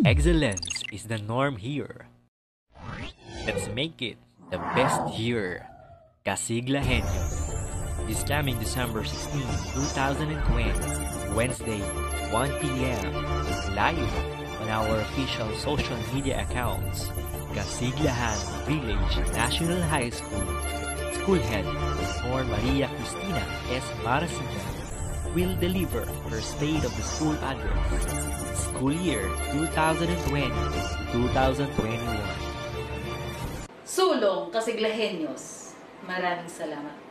Excellence is the norm here. Let's make it the best year. Kasiglahenyos. This coming December 16, 2020, Wednesday, 1 p.m. live on our official social media accounts. Kasiglahan Village National High School. School Head Dr. Maria Cristina S. Marasigan will deliver her State of the School address. School year 2020-2021. Sulong Kasiglahenyos. Maraming salamat.